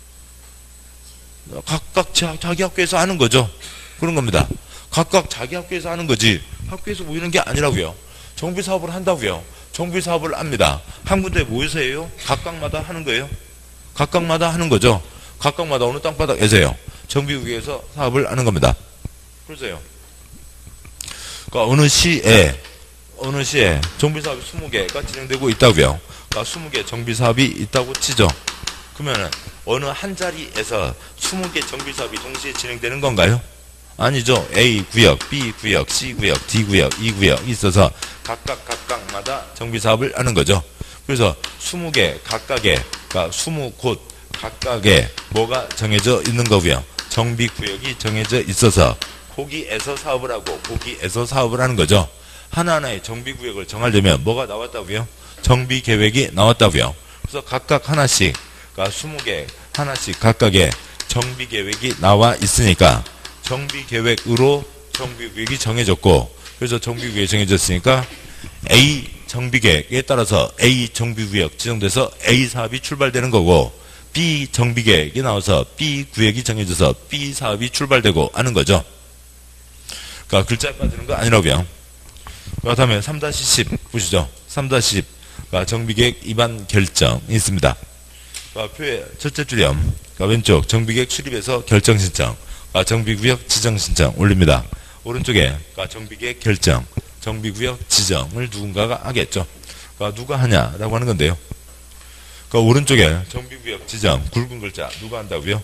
각각 자기 학교에서 하는 거죠. 그런 겁니다. 각각 자기 학교에서 하는 거지 학교에서 모이는 게 아니라고요. 정비사업을 한다고요. 정비사업을 합니다. 한 군데 모여서 해요? 각각마다 하는 거예요. 각각마다 하는 거죠. 각각마다 어느 땅바닥에서요. 정비구역에서 사업을 하는 겁니다. 그래서요. 그러니까 어느 시에 어느 시에 정비사업이 스무 개가 진행되고 있다고요. 그러니까 스무 개 정비사업이 있다고 치죠. 그러면은 어느 한 자리에서 스무 개 정비사업이 동시에 진행되는 건가요? 아니죠. A 구역, B 구역, C 구역, D 구역, E 구역 있어서 각각 각각마다 정비사업을 하는 거죠. 그래서 스무 개 각각의, 그러니까 스무 곳 각각의 뭐가 정해져 있는 거고요. 정비구역이 정해져 있어서 거기에서 사업을 하고 거기에서 사업을 하는 거죠. 하나하나의 정비구역을 정하려면 뭐가 나왔다고요? 정비계획이 나왔다고요. 그래서 각각 하나씩, 그러니까 스무 개 하나씩 각각의 정비계획이 나와 있으니까 정비계획으로 정비구역이 정해졌고, 그래서 정비구역이 정해졌으니까 A 정비계획에 따라서 A 정비구역 지정돼서 A 사업이 출발되는 거고, B 정비계획이 나와서 B 구역이 정해져서 B 사업이 출발되고 하는 거죠. 그러니까 글자에 빠지는 거 아니라고요. 그 다음에 삼 십 보시죠. 삼 십 그러니까 정비계획 위반 결정이 있습니다. 그러니까 표의 첫째 줄이요. 그러니까 왼쪽 정비계획 출입에서 결정 신청, 그러니까 정비구역 지정 신청 올립니다. 오른쪽에 그러니까 정비계획 결정, 정비구역 지정을 누군가가 하겠죠. 그러니까 누가 하냐라고 하는 건데요. 그러니까 오른쪽에 정비구역 지정 굵은 글자 누가 한다고요?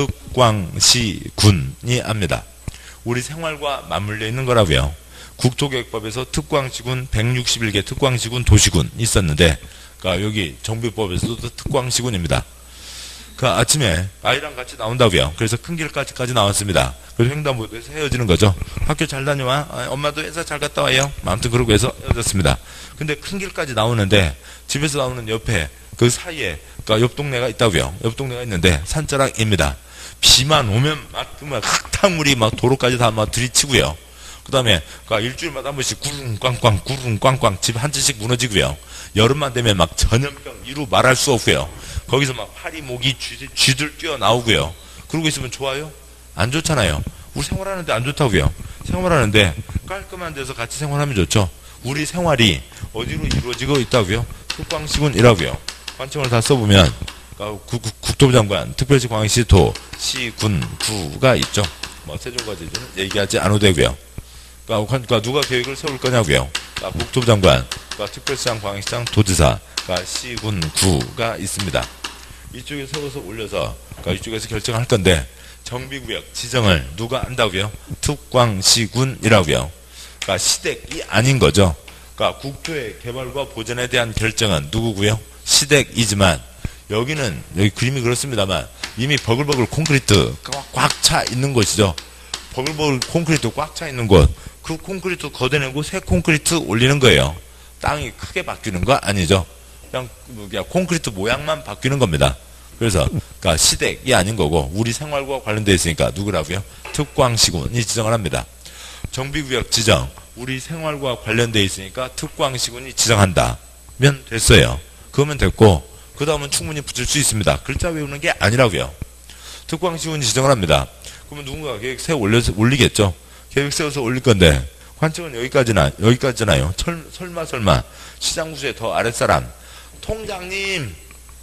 특광시군이 합니다. 우리 생활과 맞물려 있는 거라고요. 국토계획법에서 특광시군 백육십일 개 특광시군 도시군 있었는데, 그러니까 여기 정비법에서도 특광시군입니다. 그 아침에 아이랑 같이 나온다고요. 그래서 큰 길까지까지 나왔습니다. 그래서 횡단보도에서 헤어지는 거죠. 학교 잘 다녀와. 아, 엄마도 회사 잘 갔다 와요. 아무튼 그러고 해서 헤어졌습니다. 근데 큰 길까지 나오는데 집에서 나오는 옆에 그 사이에 그러니까 옆 동네가 있다고요. 옆 동네가 있는데 산자락입니다. 비만 오면 막, 막 흙탕물이 막 도로까지 다 막 들이치고요. 그 다음에 그러니까 일주일마다 한 번씩 구릉 꽝꽝 구릉 꽝꽝 집 한 채씩 무너지고요. 여름만 되면 막 전염병 이루 말할 수 없고요. 거기서 막 파리 모기 쥐, 쥐들 뛰어나오고요. 그러고 있으면 좋아요? 안 좋잖아요. 우리 생활하는데 안 좋다고요. 생활하는데 깔끔한 데서 같이 생활하면 좋죠. 우리 생활이 어디로 이루어지고 있다고요? 특광시군이라고요. 관청을 다 써보면 그러니까 국, 국, 국토부 장관, 특별시 광역시 도, 시, 군, 구가 있죠. 뭐 세종과제주는 얘기하지 않아도 되고요. 그러니까, 그러니까 누가 계획을 세울 거냐고요. 그러니까 국토부 장관, 그러니까 특별시장, 광역시장, 도지사, 그러니까 시, 군, 구가 있습니다. 이쪽에 세워서 올려서 그러니까 이쪽에서 결정할 건데 정비구역 지정을 누가 한다고요? 특광시군이라고요. 그러니까 시댁이 아닌 거죠. 그러니까 국토의 개발과 보전에 대한 결정은 누구고요? 시댁이지만 여기는 여기 그림이 그렇습니다만 이미 버글버글 콘크리트 꽉 차 있는 곳이죠. 버글버글 콘크리트 꽉 차 있는 곳, 그 콘크리트 걷어내고 새 콘크리트 올리는 거예요. 땅이 크게 바뀌는 거 아니죠. 그냥, 그냥 콘크리트 모양만 바뀌는 겁니다. 그래서 그러니까 시댁이 아닌 거고 우리 생활과 관련되어 있으니까 누구라고요? 특광시군이 지정을 합니다. 정비구역 지정 우리 생활과 관련되어 있으니까 특광시군이 지정한다면 됐어요. 그러면 됐고 그 다음은 충분히 붙일 수 있습니다. 글자 외우는 게 아니라고요. 특광시군이 지정을 합니다. 그러면 누군가 계획 세워 올려서 올리겠죠. 계획 세워서 올릴 건데 관청은 여기까지나 여기까지나요. 설, 설마 설마 시장구수의 더 아랫사람 통장님,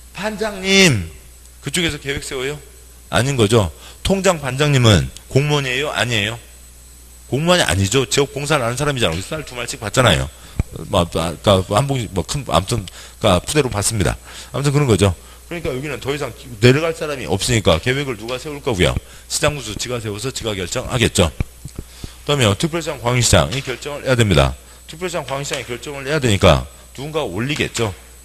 반장님 그쪽에서 계획 세워요? 아닌 거죠. 통장 반장님은 공무원이에요? 아니에요? 공무원이 아니죠. 지역 봉사를 하는 사람이잖아요. 쌀 두 마리씩 받잖아요. 뭐, 아까 한 봉지 뭐 큰 아무튼 그러니까 푸대로 받습니다. 아무튼 그런 거죠. 그러니까 여기는 더 이상 내려갈 사람이 없으니까 계획을 누가 세울 거고요. 시장구수 지가 세워서 지가 결정하겠죠. 그다음에 특별시장, 광역시장이 결정을 해야 됩니다. 특별시장, 광역시장이 결정을 해야 되니까 누군가 올리겠죠.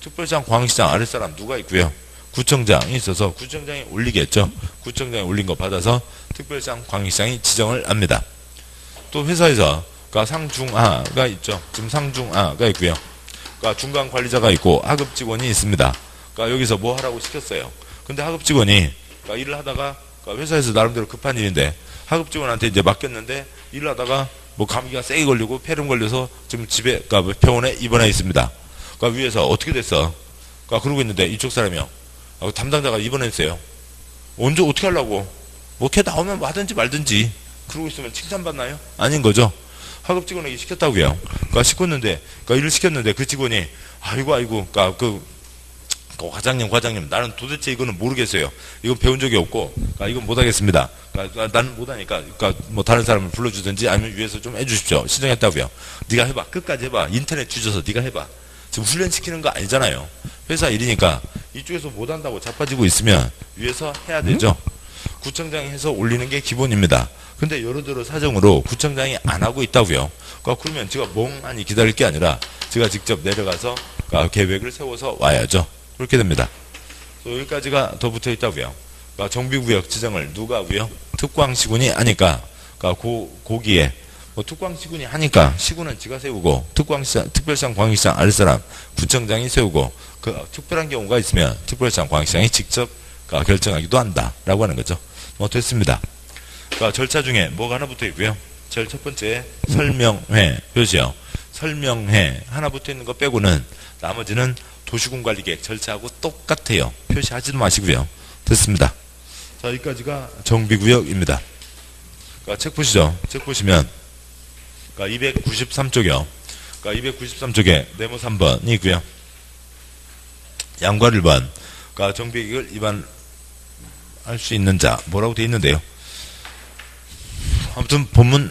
특별시장, 광역시장 아랫사람 누가 있고요. 구청장이 있어서 구청장이 올리겠죠. 구청장이 올린 거 받아서 특별시장, 광역시장이 지정을 합니다. 또 회사에서 그러니까 상중하가 있죠. 지금 상중하가 있고요. 그러니까 중간 관리자가 있고 하급 직원이 있습니다. 그러니까 여기서 뭐 하라고 시켰어요. 근데 하급 직원이 그러니까 일을 하다가 그러니까 회사에서 나름대로 급한 일인데 하급 직원한테 이제 맡겼는데 일을 하다가 뭐 감기가 세게 걸리고 폐렴 걸려서 지금 집에 그러니까 병원에 입원해 있습니다. 그러니까 위에서 어떻게 됐어? 그러니까 그러고 있는데 이쪽 사람이요. 담당자가 입원했어요. 언제 어떻게 하려고? 뭐 걔 나오면 뭐 하든지 말든지. 그러고 있으면 칭찬받나요? 아닌 거죠. 하급 직원에게 시켰다고요. 그러니까 시켰는데, 그러니까 일을 시켰는데 그 직원이 아이고 아이고, 그러니까 그, 그 과장님 과장님 나는 도대체 이거는 모르겠어요. 이건 배운 적이 없고, 그러니까 이건 못하겠습니다. 그러니까 나는 못하니까, 그러니까 뭐 다른 사람을 불러주든지 아니면 위에서 좀 해주십시오. 신청했다고요. 네가 해봐. 끝까지 해봐. 인터넷 뒤져서 네가 해봐. 지금 훈련시키는 거 아니잖아요. 회사 일이니까 이쪽에서 못한다고 자빠지고 있으면 위에서 해야 되죠. 구청장이 해서 올리는 게 기본입니다. 근데 여러저러 사정으로 구청장이 안 하고 있다고요. 그러니까 그러면 제가 멍하니 기다릴 게 아니라 제가 직접 내려가서 계획을 세워서 와야죠. 그렇게 됩니다. 여기까지가 더 붙어 있다고요. 그러니까 정비구역 지정을 누가 하고요? 특광시군이 하니까 그러니까 고, 고기에 뭐 특광시군이 하니까 시군은 지가 세우고 특광시장, 특별시장, 광역시장 아랫사람 구청장이 세우고 그 특별한 경우가 있으면 특별시장, 광역시장이 직접 결정하기도 한다라고 하는 거죠. 뭐 됐습니다. 그러니까 절차 중에 뭐가 하나 붙어 있고요. 제일 첫 번째 설명회 표시요. 설명회 하나 붙어 있는 거 빼고는 나머지는 도시군관리계획 절차하고 똑같아요. 표시하지도 마시고요. 됐습니다. 자, 여기까지가 정비구역입니다. 그러니까 책 보시죠. 책 보시면 그러니까 이백구십삼 쪽이요. 그러니까 이백구십삼 쪽에 네모 삼 번이 있고요. 양괄 일 번. 그러니까 정비계획을 위반할 수 있는 자 뭐라고 되어 있는데요. 아무튼 본문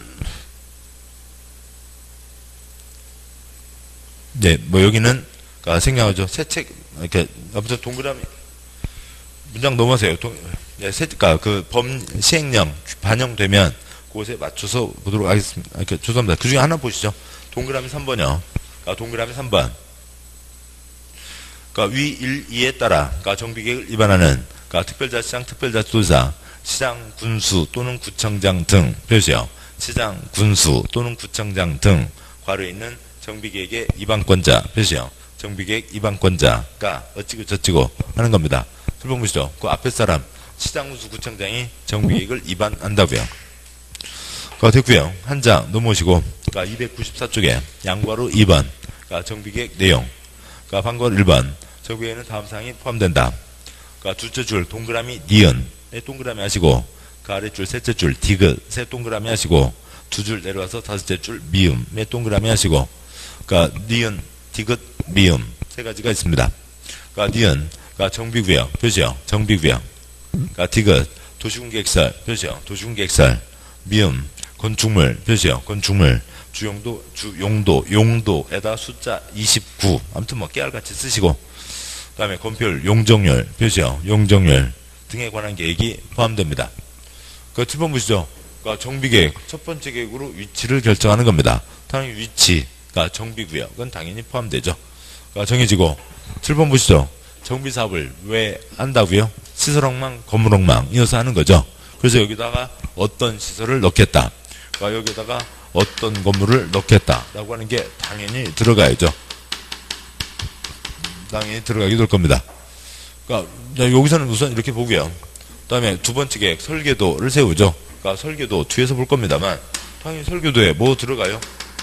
네, 뭐 여기는 그러니까 생략하죠. 새 책 이렇게 아무튼 동그라미 문장 넘어세요. 동, 네, 새, 그러니까 그 범 시행령 반영되면 그것에 맞춰서 보도록 하겠습니다. 이렇게 죄송합니다. 그 중에 하나 보시죠. 동그라미 삼 번이요. 그러니까 동그라미 삼 번. 그러니까 위 일, 이에 따라 그러니까 정비계획을 위반하는 그러니까 특별자치장, 특별자치도지사, 시장, 군수 또는 구청장 등 표시요. 시장, 군수 또는 구청장 등 괄호에 있는 정비계획의 위반권자 표시요. 정비계획 위반권자가 어찌고 저찌고 하는 겁니다. 설명 보시죠. 그 앞에 사람 시장, 군수, 구청장이 정비계획을 위반한다고요. 그거 됐고요. 한 장 넘어오시고 그러니까 이백구십사 쪽에 양괄호 이 번 그러니까 정비계획 내용 그러니까 방괄호 일 번 정비계획에는 다음 사항이 포함된다. 그러니까 둘째 줄 동그라미 니은 네 동그라미 하시고 그 아래줄 셋째 줄 디귿 세 동그라미 하시고 두 줄 내려와서 다섯째 줄 미음 네 동그라미 하시고 그러니까 니은 디귿 미음 세 가지가 있습니다. 그러니까 니은 그러니까 정비구역 표시요. 정비구역 그러니까 디귿 도시군계획설 표시요. 도시군계획설 미음 건축물 표시요. 건축물 주용도 주용도 용도에다 숫자 이십구 아무튼 뭐 깨알같이 쓰시고 그 다음에 건폐율 용적률 표시요. 용적률 등에 관한 계획이 포함됩니다. 그 칠 번 보시죠. 그러니까 정비계획 첫 번째 계획으로 위치를 결정하는 겁니다. 당연히 위치 그러니까 정비구역은 당연히 포함되죠. 그러니까 정해지고 칠 번 보시죠. 정비사업을 왜 한다고요? 시설엉망 건물엉망 이어서 하는 거죠. 그래서 여기다가 어떤 시설을 넣겠다. 그러니까 여기다가 어떤 건물을 넣겠다라고 하는 게 당연히 들어가야죠. 당연히 들어가게 될 겁니다. 그러니까 여기서는 우선 이렇게 보고요. 그 다음에 두 번째 계획 설계도를 세우죠. 그러니까 설계도 뒤에서 볼 겁니다만 당연히 설계도에 뭐 들어가요?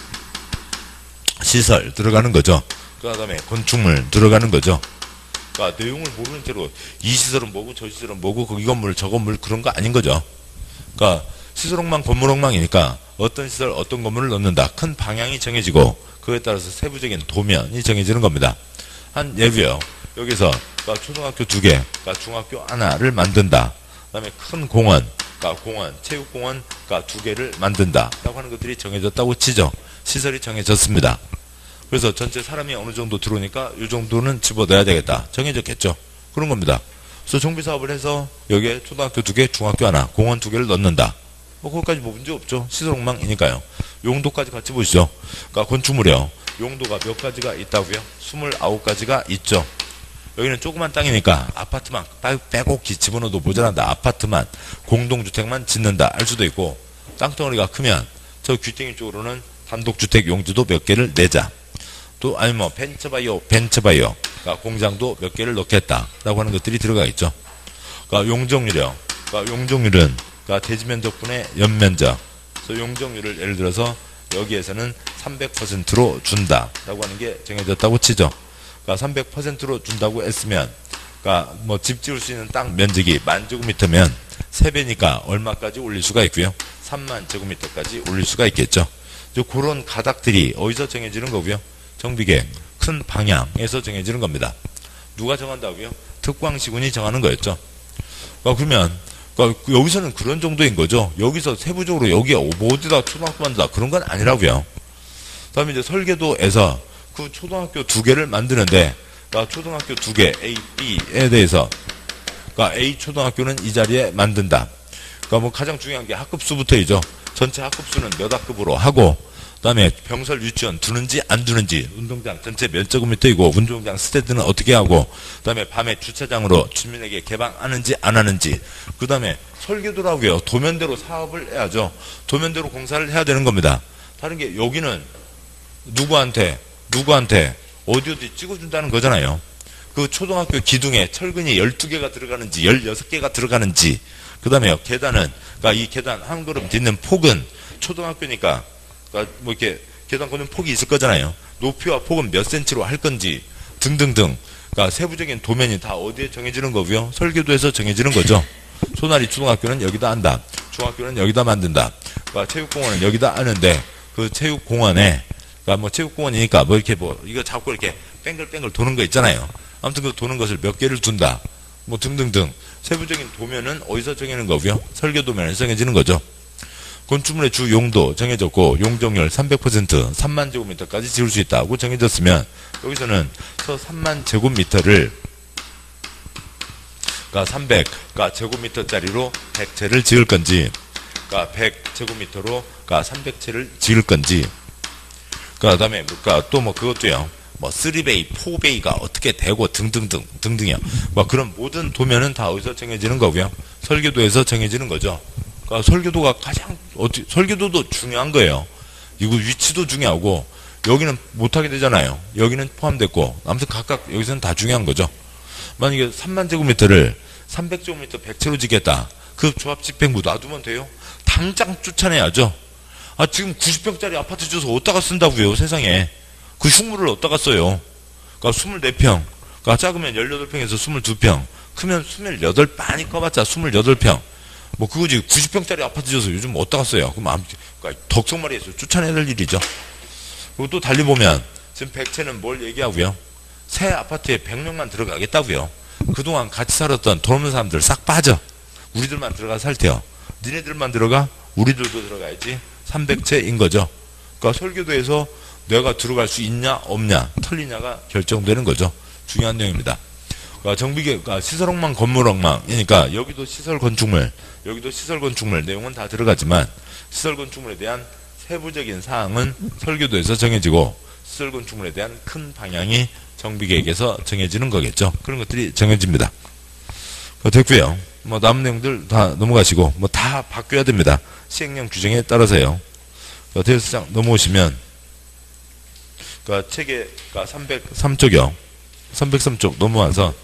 시설 들어가는 거죠. 그 다음에 건축물 들어가는 거죠. 그러니까 내용을 모르는 채로 이 시설은 뭐고 저 시설은 뭐고 이 건물 저 건물 그런 거 아닌 거죠. 그러니까 시설엉망 건물엉망이니까 어떤 시설 어떤 건물을 넣는다. 큰 방향이 정해지고 그에 따라서 세부적인 도면이 정해지는 겁니다. 한 예고요. 여기서 그러니까 초등학교 두 개, 그러니까 중학교 하나를 만든다. 그 다음에 큰 공원, 그러니까 공원, 체육공원 그러니까 두 개를 만든다. 라고 하는 것들이 정해졌다고 치죠. 시설이 정해졌습니다. 그래서 전체 사람이 어느 정도 들어오니까 이 정도는 집어넣어야 되겠다. 정해졌겠죠. 그런 겁니다. 그래서 정비사업을 해서 여기에 초등학교 두 개, 중학교 하나, 공원 두 개를 넣는다. 뭐 거기까지 뭐 문제 없죠. 시설엉망이니까요. 용도까지 같이 보시죠. 그러니까 건축물이요. 용도가 몇 가지가 있다고요? 스물아홉 가지가 있죠. 여기는 조그만 땅이니까 아파트만 빼곡히 집어넣어도 모자란다. 아파트만, 공동주택만 짓는다 할 수도 있고, 땅덩어리가 크면 저 귀땡이 쪽으로는 단독주택 용지도 몇 개를 내자. 또 아니 뭐 벤처바이어, 벤처바이어, 그러니까 공장도 몇 개를 넣겠다라고 하는 것들이 들어가 있죠. 그러니까 용적률이요. 그러니까 용적률은 그러니까 대지 면적분의 연면적. 그래서 용적률을 예를 들어서 여기에서는 삼백 퍼센트로 준다라고 하는 게 정해졌다고 치죠. 그러니까 삼백 퍼센트로 준다고 했으면, 그러니까 뭐 집 지을 수 있는 땅 면적이 만 제곱미터면 세 배니까 얼마까지 올릴 수가 있고요. 삼만 제곱미터까지 올릴 수가 있겠죠. 그런 가닥들이 어디서 정해지는 거고요? 정비계획 큰 방향에서 정해지는 겁니다. 누가 정한다고요? 특광시군이 정하는 거였죠. 그러니까 그러면 그러니까 여기서는 그런 정도인 거죠. 여기서 세부적으로 여기에 뭐 어디다 초등학교 만든다 그런 건 아니라고요. 그 다음에 이제 설계도에서 그 초등학교 두 개를 만드는데, 그러니까 초등학교 두 개 A, B에 대해서, 그러니까 A 초등학교는 이 자리에 만든다. 그러니까 뭐 가장 중요한 게 학급수부터이죠. 전체 학급수는 몇 학급으로 하고, 그 다음에 병설 유치원 두는지 안 두는지, 운동장 전체 몇 제곱미터이고, 운동장 스탠드는 어떻게 하고, 그 다음에 밤에 주차장으로 주민에게 개방하는지 안 하는지, 그 다음에 설계도라고요. 도면대로 사업을 해야죠. 도면대로 공사를 해야 되는 겁니다. 다른 게 여기는 누구한테 누구한테 어디 어디 찍어준다는 거잖아요. 그 초등학교 기둥에 철근이 열두 개가 들어가는지 열여섯 개가 들어가는지, 그 다음에 계단은, 그러니까 이 계단 한 걸음 딛는 폭은 초등학교니까 그러니까 뭐 이렇게 계단 걷는 폭이 있을 거잖아요. 높이와 폭은 몇 센치로 할 건지 등등등, 그러니까 세부적인 도면이 다 어디에 정해지는 거고요? 설계도에서 정해지는 거죠. 소나리 초등학교는 여기다 한다. 중학교는 여기다 만든다. 그러니까 체육공원은 여기다 하는데 그 체육공원에, 그러니까 뭐 체육공원이니까 뭐 이렇게 뭐 이거 잡고 이렇게 뺑글뺑글 도는 거 있잖아요. 아무튼 그 도는 것을 몇 개를 둔다. 뭐 등등등. 세부적인 도면은 어디서 정해지는 거고요? 설계도면에서 정해지는 거죠. 건축물의 주 용도 정해졌고, 용적률 삼백 퍼센트, 삼만 제곱미터까지 지을 수 있다고 정해졌으면, 여기서는 저 삼만 제곱미터를, 그러니까 삼백, 그러니까 제곱미터짜리로 백 채를 지을 건지, 그러니까 백 제곱미터로, 그러니까 삼백 채를 지을 건지, 그 다음에, 그러니까 또 뭐 그것도요. 뭐 쓰리 베이, 포 베이가 어떻게 되고 등등등, 등등이요. 뭐 그런 모든 도면은 다 어디서 정해지는 거고요. 설계도에서 정해지는 거죠. 그러니까 설계도가 가장, 어떻게, 설계도도 중요한 거예요. 이거 위치도 중요하고, 여기는 못하게 되잖아요. 여기는 포함됐고, 아무튼 각각 여기서는 다 중요한 거죠. 만약에 삼만 제곱미터를 삼백 제곱미터 백 채로 지겠다. 그 조합 집행부 놔두면 돼요? 당장 쫓아내야죠. 아, 지금 구십 평짜리 아파트 줘서 어디다가 쓴다고요, 세상에. 그 흉물을 어디다가 써요. 그러니까 이십사 평. 그러니까 작으면 십팔 평에서 이십이 평. 크면 이십팔, 많이 커봤자 이십팔 평. 뭐 그거지. 구십 평짜리 아파트 줘서 요즘 어디다가 써요. 그럼 아무, 그러니까 덕성마리에서 쫓아내야 될 일이죠. 그리고 또 달리 보면, 지금 백 채는 뭘 얘기하고요? 새 아파트에 백 명만 들어가겠다고요. 그동안 같이 살았던 돈 없는 사람들 싹 빠져. 우리들만 들어가 살 테요. 니네들만 들어가? 우리들도 들어가야지. 삼백 채인 거죠. 그러니까 설계도에서 내가 들어갈 수 있냐 없냐 틀리냐가 결정되는 거죠. 중요한 내용입니다. 그러니까 정비계, 그러니까 시설엉망 건물엉망이니까 여기도 시설 건축물, 여기도 시설 건축물 내용은 다 들어가지만 시설 건축물에 대한 세부적인 사항은 설계도에서 정해지고 시설 건축물에 대한 큰 방향이 정비계획에서 정해지는 거겠죠. 그런 것들이 정해집니다. 됐고요. 뭐 남은 내용들 다 넘어가시고 뭐 다 바뀌어야 됩니다. 시행령 규정에 따라서요. 대수장 넘어오시면, 그러니까 책에, 그러니까 삼백삼 쪽이요. 삼백삼 쪽 넘어와서,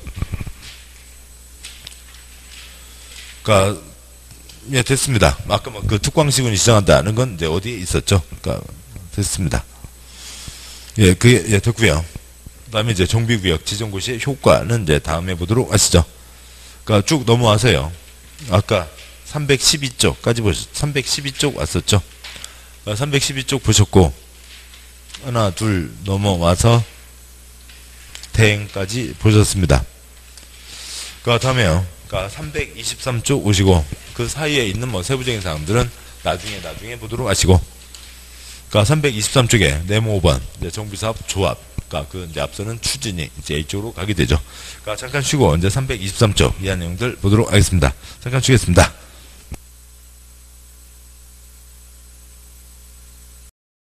그러니까 예, 됐습니다. 아까 뭐 그 특광시군이 시정한다는 건 이제 어디에 있었죠? 그러니까 됐습니다. 예, 그게 예, 됐고요. 그다음에 이제 정비구역 지정고시의 효과는 이제 다음에 보도록 하시죠. 그러니까 쭉 넘어와서요. 아까 삼백십이 쪽까지 보셨, 삼백십이 쪽 왔었죠. 삼백십이 쪽 보셨고, 하나, 둘 넘어와서 대행까지 보셨습니다. 그 다음에요. 그러니까 삼백이십삼 쪽 오시고, 그 사이에 있는 뭐 세부적인 사항들은 나중에 나중에 보도록 하시고, 그러니까 삼백이십삼 쪽에 네모 오 번, 이제 정비사업 조합, 그러니까 그 이제 앞서는 추진이 이제 이쪽으로 가게 되죠. 그러니까 잠깐 쉬고 이제 삼백이십삼 쪽 이하 내용들 보도록 하겠습니다. 잠깐 쉬겠습니다.